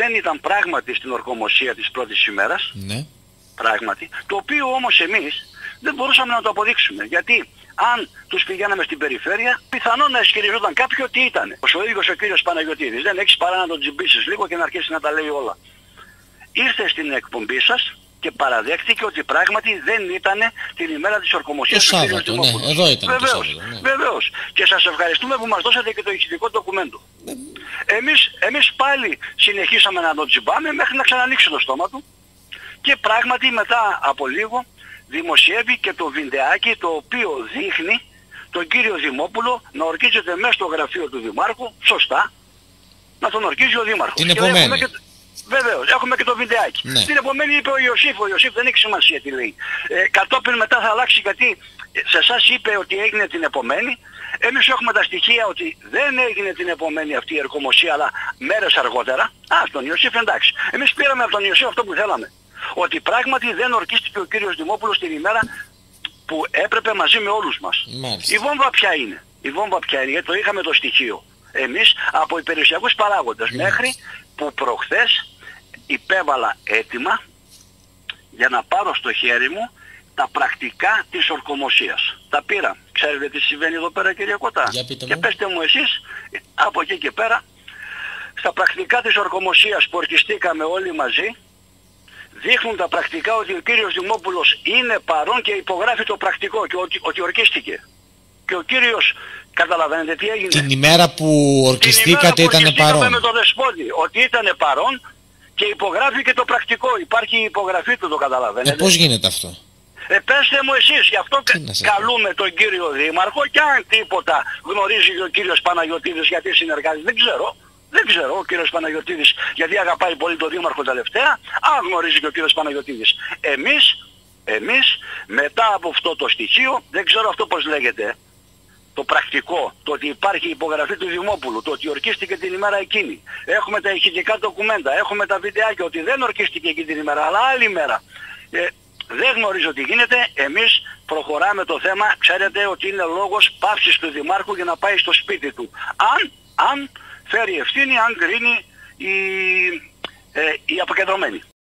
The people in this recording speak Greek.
δεν ήταν πράγματι στην ορκομοσία της πρώτης ημέρας. Ναι. Πράγματι. Το οποίο όμως εμείς δεν μπορούσαμε να το αποδείξουμε. Γιατί αν τους πηγαίναμε στην περιφέρεια, πιθανόν να ισχυριζόταν κάποιοι ότι ήταν. Ο ίδιος ο κύριος Παναγιωτίδης. Δεν έχεις παρά να τον τζιμπήσεις λίγο και να αρχίσει να τα λέει όλα. Ήρθε στην εκπομπή σας και παραδέχτηκε ότι πράγματι δεν ήταν την ημέρα της ορκομοσίας του κύριου Δημόπουλου. Ναι, εδώ ήταν. Βεβαίως, το Σάββατο, ναι. βεβαίως. Και σας ευχαριστούμε που μας δώσατε και το ηχητικό ντοκουμέντο. Εμείς πάλι συνεχίσαμε να τον τζιμπάμε μέχρι να ξανανοίξει το στόμα του και πράγματι μετά από λίγο δημοσιεύει και το βιντεάκι το οποίο δείχνει τον κύριο Δημόπουλο να ορκίζεται μέσα στο γραφείο του Δημάρχου, σωστά, να τον ορκίζει ο Δήμαρχος. Την επομένη. Βεβαίως, έχουμε και το βιντεάκι. Ναι. Την επομένη είπε ο Ιωσήφ δεν έχει σημασία τι λέει. Κατόπιν μετά θα αλλάξει γιατί σε εσάς είπε ότι έγινε την επομένη. Εμείς έχουμε τα στοιχεία ότι δεν έγινε την επομένη αυτή η ερκομοσία, αλλά μέρες αργότερα. Τον Ιωσήφ εντάξει. Εμείς πήραμε από τον Ιωσήφ αυτό που θέλαμε. Ότι πράγματι δεν ορκίστηκε ο κύριος Δημόπουλος την ημέρα που έπρεπε μαζί με όλους μας. Μάλιστα. Η βόμβα ποια είναι? Η βόμβα ποια είναι? Γιατί το είχαμε το στοιχείο. Εμείς από υπηρεσιακούς παράγοντες μέχρι που προχθές υπέβαλα έτοιμα για να πάρω στο χέρι μου τα πρακτικά της ορκομοσίας. Τα πήρα. Ξέρετε τι συμβαίνει εδώ πέρα κύριε Κωτά? Και πέστε μου εσείς από εκεί και πέρα στα πρακτικά της ορκομοσίας που ορκιστήκαμε όλοι μαζί δείχνουν τα πρακτικά ότι ο κύριος Δημόπουλος είναι παρόν και υπογράφει το πρακτικό και ότι ορκίστηκε. Και ο κύριος, καταλαβαίνετε τι έγινε? Την ημέρα που ορκιστήκατε ήταν παρόν. Με το Δεσπότη, ότι ήταν παρόν και υπογράφει και το πρακτικό. Υπάρχει η υπογραφή του, το καταλαβαίνετε. Πώς γίνεται αυτό? Πέστε μου εσείς, γι' αυτό καλούμε τον κύριο Δήμαρχο και αν τίποτα γνωρίζει ο κύριος Παναγιωτίδης γιατί συνεργάζεται, δεν ξέρω ο κύριος Παναγιωτίδης γιατί αγαπάει πολύ τον Δήμαρχο τελευταία, αν γνωρίζει και ο κύριος Παναγιωτίδης. Εμείς μετά από αυτό το στοιχείο, δεν ξέρω αυτό πώς λέγεται, το πρακτικό, το ότι υπάρχει υπογραφή του Δημόπουλου, το ότι ορκίστηκε την ημέρα εκείνη, έχουμε τα ηχητικά ντοκουμέντα, έχουμε τα βιντεάκια ότι δεν ορκίστηκε εκείνη την ημέρα, αλλά άλλη ημέρα. Δεν γνωρίζω τι γίνεται, εμείς προχωράμε το θέμα, ξέρετε ότι είναι λόγος πάυσης του Δημάρχου για να πάει στο σπίτι του. Αν φέρει ευθύνη, αν κρίνει η αποκεντρωμένη.